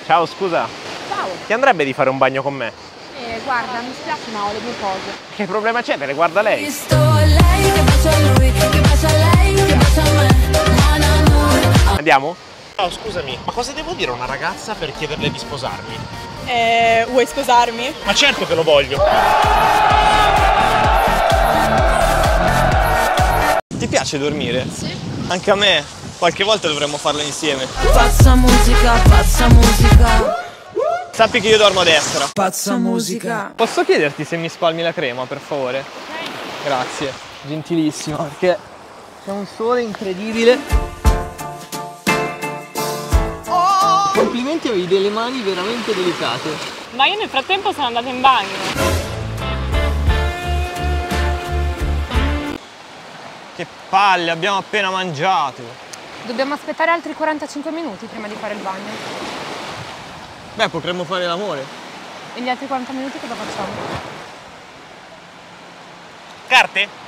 Ciao, scusa, Ciao. ti andrebbe di fare un bagno con me? Guarda, mi spiace ma ho le mie cose. Che problema c'è? Te le guarda lei. Visto lei, che bacia a lui, che bacia a lei, che bacia a me. Mon amour. Andiamo? Ciao, scusami, ma cosa devo dire a una ragazza per chiederle di sposarmi? Vuoi sposarmi? Ma certo che lo voglio! Ti piace dormire? Sì. Anche a me. Qualche volta dovremmo farlo insieme. Pazza musica, pazza musica. Sappi che io dormo a destra. Pazza musica. Posso chiederti se mi spalmi la crema, per favore? Grazie, gentilissima, perché c'è un sole incredibile. Complimenti, avevi delle mani veramente delicate. Ma io nel frattempo sono andata in bagno. Che palle, abbiamo appena mangiato. Dobbiamo aspettare altri 45 minuti prima di fare il bagno. Beh, potremmo fare l'amore. E gli altri 40 minuti cosa facciamo? Carte?